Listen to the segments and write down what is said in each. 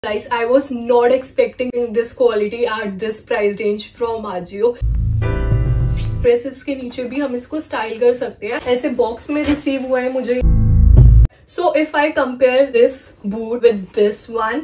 Guys, I was not expecting this quality at this price range from Ajio. Dresses के नीचे भी हम इसको स्टाइल कर सकते हैं, ऐसे बॉक्स में रिसीव हुआ है मुझे. So if I compare this boot with this one.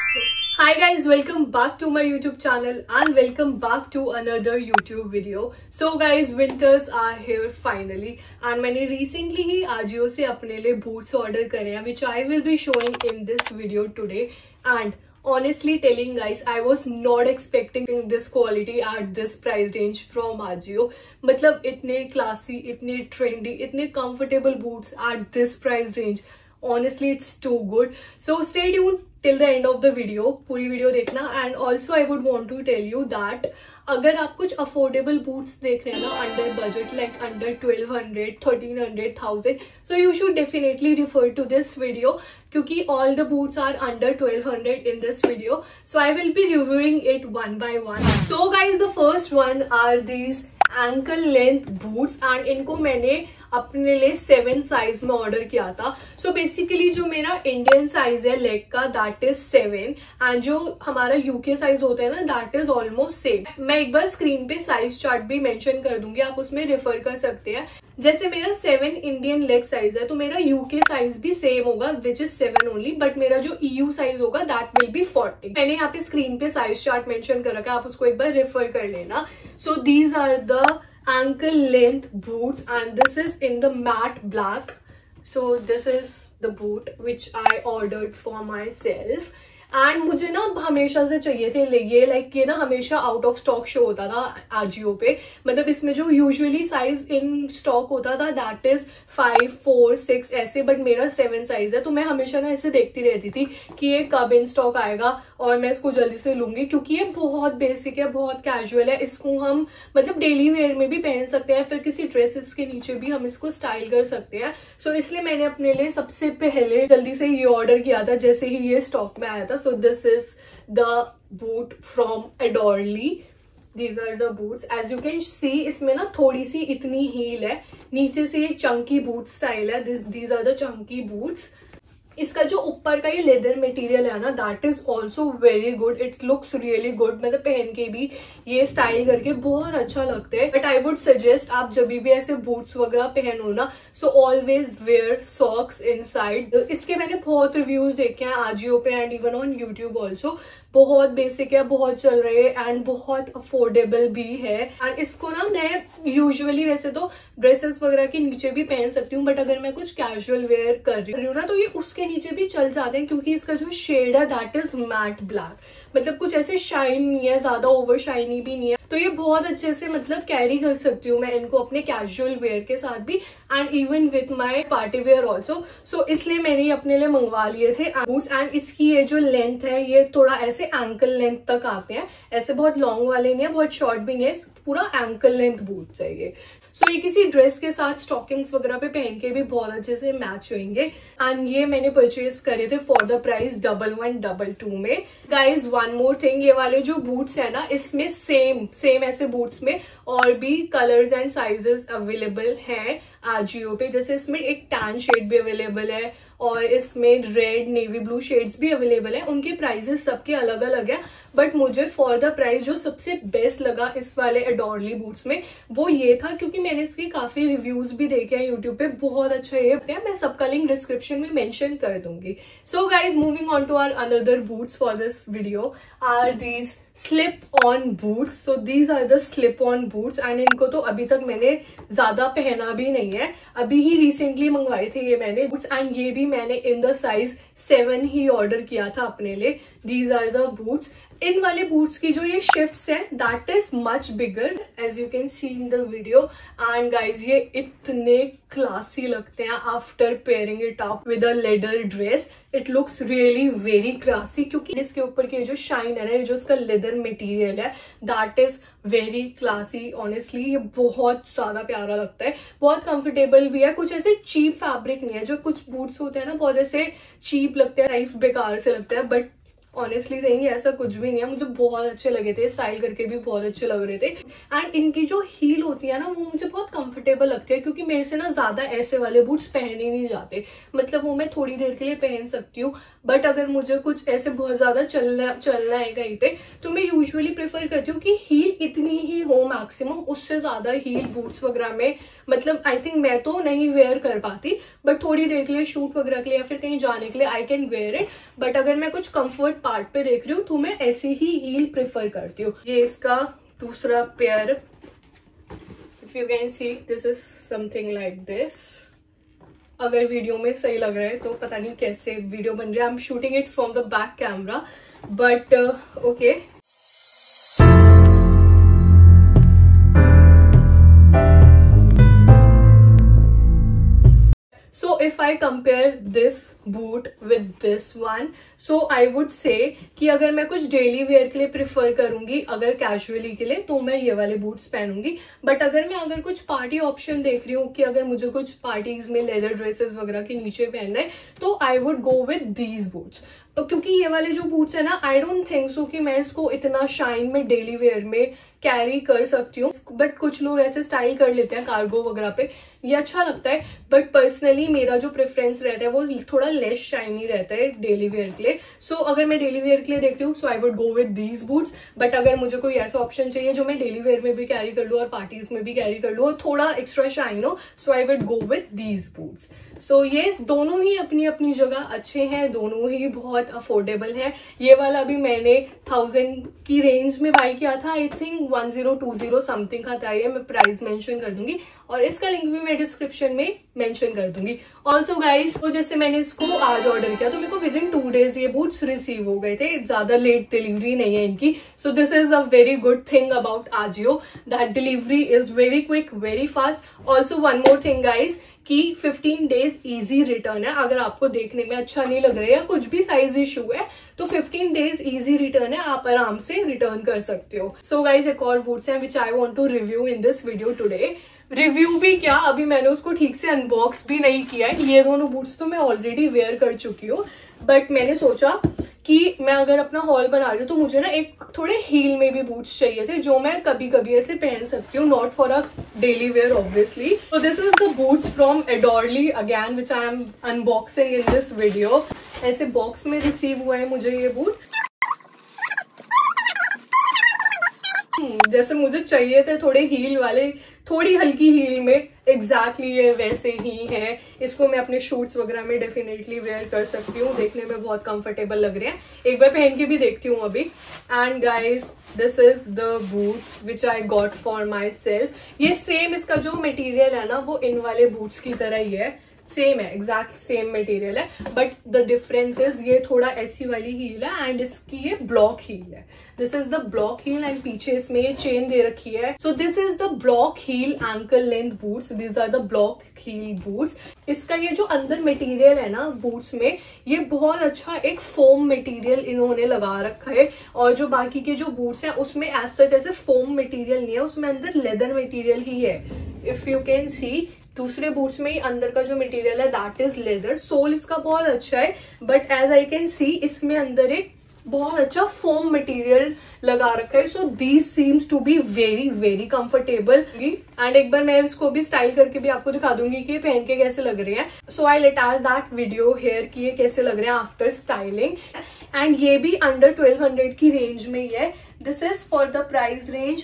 Hi guys, welcome back to my YouTube channel and welcome back to another YouTube video. So guys, winters are here finally and मैंने recently ही Ajio से अपने लिए boots order करे हैं, which I will be showing in this video today. And honestly telling guys, I was not expecting this quality at this price range from Ajio. मतलब इतने classy, इतने trendy, इतने comfortable boots at this price range. Honestly, it's too good. So stay tuned till the end of the video. पूरी video देखना. And also I would want to tell you that अगर आप कुछ affordable boots देख रहे हैं ना under budget, like under 1200, 1300, 1000, so you should definitely refer to this video क्योंकि all the boots are under 1200 in this video. So I will be reviewing it one by one. So guys, the first one are these ankle length boots and इनको मैंने अपने लिए 7 size में order किया था. सो basically जो मेरा Indian size है लेग का दैट इज 7 एंड जो हमारा यूके साइज होता है ना दैट इज ऑलमोस्ट सेम. मैं एक बार स्क्रीन पे साइज चार्ट भी मेंशन कर दूंगी, आप उसमें रेफर कर सकते हैं. जैसे मेरा 7 इंडियन लेग साइज है तो मेरा यूके साइज भी सेम होगा विच इज 7 ओनली, बट मेरा जो ईयू साइज होगा दैट विल बी 40. मैंने यहाँ पे स्क्रीन पे साइज चार्ट मेंशन कर रखा है, आप उसको एक बार रेफर कर लेना. So these are the ankle length boots and this is in the matte black. So this is the boot which I ordered for myself and मुझे ना हमेशा से चाहिए थे ये लाइक ये ना हमेशा आउट ऑफ स्टॉक शो होता था आजियो पे. मतलब इसमें जो यूजुअली साइज इन स्टॉक होता था दैट इज 5, 4, 6 ऐसे, बट मेरा 7 साइज है तो मैं हमेशा ना ऐसे देखती रहती थी कि ये कब इन स्टॉक आएगा और मैं इसको जल्दी से लूंगी क्योंकि ये बहुत बेसिक है, बहुत कैजुअल है. इसको हम मतलब डेली वेयर में भी पहन सकते हैं, फिर किसी ड्रेसेस के नीचे भी हम इसको स्टाइल कर सकते हैं. सो इसलिए मैंने अपने लिए सबसे पहले जल्दी से ये ऑर्डर किया था जैसे ही ये स्टॉक में आया था. So this is the boot from Adorely. These are the boots. As you can see, इसमें ना थोड़ी सी इतनी हील है, नीचे से ये चंकी बूट स्टाइल है. These are the chunky boots. इसका जो ऊपर का ये लेदर मटेरियल है ना that is also very good. It looks really good. मतलब पहन के भी ये स्टाइल करके बहुत अच्छा लगता है. बट आई वुड सजेस्ट आप जब भी ऐसे बूट्स वगैरह पहनो ना so always wear socks inside. इसके मैंने बहुत रिव्यूज देखे हैं आजियो पे and even on YouTube also. बहुत बेसिक है, बहुत चल रहे हैं एंड बहुत अफोर्डेबल भी है. एंड इसको ना मैं यूजुअली वैसे तो ड्रेसेस वगैरह के नीचे भी पहन सकती हूँ, बट अगर मैं कुछ कैजुअल वेयर कर रही हूँ ना तो ये उसके नीचे भी चल जाते हैं क्योंकि इसका जो शेड है दैट इज मैट ब्लैक. मतलब कुछ ऐसे शाइन नहीं है, ज्यादा ओवर शाइनी भी नहीं है, तो ये बहुत अच्छे से मतलब कैरी कर सकती हूँ मैं इनको अपने कैजुअल वेयर के साथ भी and even with my party wear also. So इसलिए मैंने अपने लिए मंगवा लिए थे बूट्स. एंड इसकी ये जो लेंथ है ये थोड़ा ऐसे एंकल लेंथ तक आते हैं, ऐसे बहुत लॉन्ग वाले नहीं है, बहुत शॉर्ट भी नहीं है, पूरा एंकल लेंथ बूट चाहिए. सो ये किसी ड्रेस के साथ स्टॉकिंग्स वगैरह पे पहन के भी बहुत अच्छे से मैच होंगे. एंड ये मैंने परचेज करे थे फॉर द प्राइस 1122 में. गाइज वन मोर थिंग, ये वाले जो बूट्स है ना इसमें सेम ऐसे बूट्स में और भी कलर्स एंड साइजेस अवेलेबल हैं आजियो पे. जैसे इसमें एक टैन शेड भी अवेलेबल है और इसमें रेड नेवी ब्लू शेड्स भी अवेलेबल है. उनके प्राइसेस सबके अलग अलग है, बट मुझे फॉर द प्राइस जो सबसे बेस्ट लगा इस वाले एडोरली बूट्स में वो ये था क्योंकि मैंने इसके काफी रिव्यूज भी देखे हैं यूट्यूब पे. बहुत अच्छा ये है, मैं सबका लिंक डिस्क्रिप्शन में मेंशन कर दूंगी. So guys, moving on to our another boots for this video are these slip on boots. So these are the slip on boots and इनको तो अभी तक मैंने ज्यादा पहना भी नहीं है, अभी ही रिसेंटली मंगवाए थे ये मैंने बूट्स एंड ये भी मैंने इन द साइज 7 ही ऑर्डर किया था अपने लिए. These are the boots. इन वाले बूट्स की जो ये शिफ्ट्स है that is much bigger as you can see in the video. And guys ये इतने क्लासी लगते हैं after pairing it up with a leather dress. It looks really very classy क्योंकि इसके ऊपर की जो शाइन है ना, जो इसका लेदर मटेरियल है that is very classy. Honestly ये बहुत ज्यादा प्यारा लगता है, बहुत कंफर्टेबल भी है. कुछ ऐसे चीप फैब्रिक नहीं है, जो कुछ बूट्स होते हैं ना बहुत ऐसे चीप लगते हैं, लाइफ बेकार से लगता है, बट ऑनेस्टली सेइंग ऐसा कुछ भी नहीं है, मुझे बहुत अच्छे लगे थे, स्टाइल करके भी बहुत अच्छे लग रहे थे। एंड इनकी जो हील होती है ना वो मुझे बहुत कंफर्टेबल लगती है, क्योंकि मेरे से ना ज्यादा ऐसे वाले बूट्स पहने नहीं जाते। मतलब वो मैं थोड़ी देर के लिए पहन सकती हूँ, बट अगर मुझे कुछ ऐसे बहुत ज्यादा चलना है कहीं पे, तो मैं यूजुअली प्रेफर करती हूँ कि हील इतनी ही हो मैक्सिमम, उससे ज्यादा हील बूट्स वगैरह में मतलब आई थिंक मैं तो नहीं वेयर कर पाती, बट थोड़ी देर के लिए शूट वगैरह के लिए या फिर कहीं जाने के लिए I can wear it. But अगर मैं कुछ कंफर्ट पार्ट पे देख रही हूँ तो मैं ऐसी ही हील प्रेफर करती हूँ। ये इसका दूसरा pair, if you can see this is something like this. अगर वीडियो में सही लग रहा है तो पता नहीं कैसे वीडियो बन रहा है, I am shooting it from the back camera, but okay. So if I compare this boot with this one, so I would say कि अगर मैं कुछ डेली वेयर के लिए प्रिफर करूंगी, अगर कैजुअली के लिए, तो मैं ये वाले बूट्स पहनूंगी। बट अगर कुछ पार्टी ऑप्शन देख रही हूँ कि अगर मुझे कुछ पार्टीज में लेदर ड्रेसेस वगैरह के नीचे पहनना है, तो I would go with these boots. क्योंकि ये वाले जो बूट्स है ना, आई डोंट थिंक सो कि मैं इसको इतना शाइन में डेली वेयर में कैरी कर सकती हूँ। बट कुछ लोग ऐसे स्टाइल कर लेते हैं कार्गो वगैरह पे, ये अच्छा लगता है। बट पर्सनली मेरा जो प्रेफरेंस रहता है वो थोड़ा लेस शाइनी रहता है डेली वेयर के लिए। सो अगर मैं डेली वेयर के लिए देखती हूँ, so I would go with these boots. But अगर मुझे कोई ऐसा ऑप्शन चाहिए जो मैं डेली वेयर में भी कैरी कर लूँ और पार्टीज में भी कैरी कर लूँ और थोड़ा एक्स्ट्रा शाइन हो, so I would go with these boots. So ये दोनों ही अपनी अपनी जगह अच्छे हैं, दोनों ही बहुत अफोर्डेबल है। ये वाला भी मैंने 1000 की रेंज में बाय किया था, आई थिंक 1020 समथिंग का था ये, मैं प्राइस मेंशन कर दूंगी और इसका लिंक भी मैं डिस्क्रिप्शन में मेंशन कर दूंगी। ऑल्सो गाइस, तो जैसे मैंने इसको आज ऑर्डर किया तो मेरे को विदिन 2 days ये बूट्स रिसीव हो गए थे, ज्यादा लेट डिलीवरी नहीं है इनकी। So this is a very good thing about Ajio, that delivery is very quick, very fast. Also one more thing guys कि 15 days इजी रिटर्न है। अगर आपको देखने में अच्छा नहीं लग रहा है या कुछ भी साइज इशू है तो 15 days इजी रिटर्न है, आप आराम से रिटर्न कर सकते हो। सो गाइज, एक और बूट्स हैं which I want to review in this video today. Review भी क्या, अभी मैंने उसको ठीक से अनबॉक्स भी नहीं किया है। ये दोनों बूट्स तो मैं ऑलरेडी वेयर कर चुकी हूँ, बट मैंने सोचा कि मैं अगर अपना हॉल बना रही हूँ तो मुझे ना एक थोड़े हील में भी बूट्स चाहिए थे जो मैं कभी कभी ऐसे पहन सकती हूँ, not for a daily wear obviously. तो this is the boots from Adorly again which I am unboxing in this video. ऐसे बॉक्स में रिसीव हुए हैं मुझे ये बूट, जैसे मुझे चाहिए थे थोड़े हील वाले, थोड़ी हल्की हील में, एग्जैक्टली ये वैसे ही है। इसको मैं अपने शूट्स वगैरह में डेफिनेटली वेयर कर सकती हूँ, देखने में बहुत कंफर्टेबल लग रहे हैं। एक बार पहन के भी देखती हूँ अभी। And guys, this is the boots which I got for myself. ये सेम, इसका जो मटेरियल है ना वो इन वाले बूट्स की तरह ही है, सेम है, एग्जैक्ट सेम मटेरियल है, बट द डिफरेंस इज ये थोड़ा ऐसी वाली हील है एंड इसकी ये ब्लॉक हील है। This is the block heel and पीछे इसमें ये चेन दे रखी है। So this is the block heel ankle length boots, these are the block heel boots. इसका ये जो अंदर मटेरियल है ना बूट्स में, ये बहुत अच्छा एक फोम मटेरियल इन्होंने लगा रखा है, और जो बाकी के जो बूट्स हैं उसमें एज सच ऐसे फोम मटेरियल नहीं है, उसमें अंदर लेदर मटेरियल ही है। इफ यू कैन सी, दूसरे बूट्स में ही अंदर का जो मटेरियल है दैट इज लेदर। सोल इसका बहुत अच्छा है, but as I can see इसमें अंदर एक बहुत अच्छा फोम मटेरियल लगा रखा है। So these seems to be very very comfortable. And एक बार मैं इसको भी स्टाइल करके भी आपको दिखा दूंगी कि पहन के कैसे लग रहे हैं। So I attach that video here कि ये कैसे लग रहे हैं आफ्टर स्टाइलिंग। एंड ये भी अंडर 1200 की रेंज में ही है। This is for the price range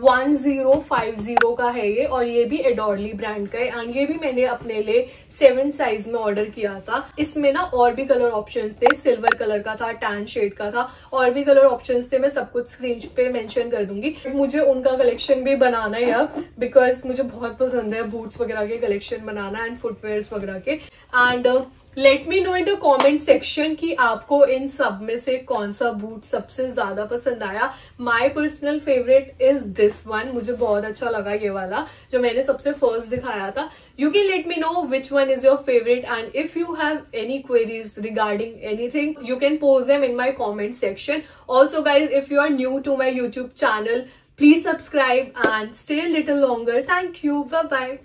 1050 का है ये, और ये भी एडोरली ब्रांड का है। एंड ये भी मैंने अपने लिए 7 साइज में ऑर्डर किया था। इसमें ना और भी कलर ऑप्शंस थे, सिल्वर कलर का था, टैन शेड का था, और भी कलर ऑप्शंस थे, मैं सब कुछ स्क्रीन पे मेंशन कर दूंगी। मुझे उनका कलेक्शन भी बनाना है अब, बिकॉज मुझे बहुत पसंद है बूट्स वगैरह के कलेक्शन बनाना एंड फुटवेयर्स वगैरह के। And let me know in the comment section कि आपको इन सब में से कौन सा बूट सबसे ज्यादा पसंद आया। My personal favourite is this one, मुझे बहुत अच्छा लगा ये वाला जो मैंने सबसे फर्स्ट दिखाया था। You can let me know which one is your favorite, and if you have any queries regarding anything, you can post them in my comment section. Also guys, if you are new to my YouTube channel, please subscribe and stay a little longer. Thank you. Bye bye.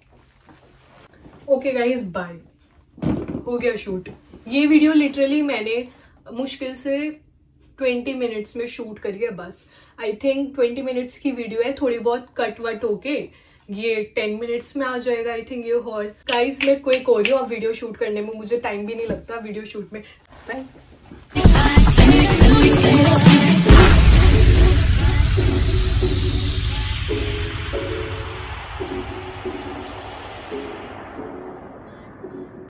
Okay guys, bye. हो गया shoot. ये video literally मैंने मुश्किल से 20 minutes में shoot करी है बस। आई थिंक 20 मिनट्स की वीडियो है, थोड़ी बहुत कट वट होके ये 10 मिनट्स में आ जाएगा आई थिंक ये हॉल। गाइस मैं क्विक हो रही हूँ, अब वीडियो शूट करने में मुझे टाइम भी नहीं लगता वीडियो शूट में। बाय।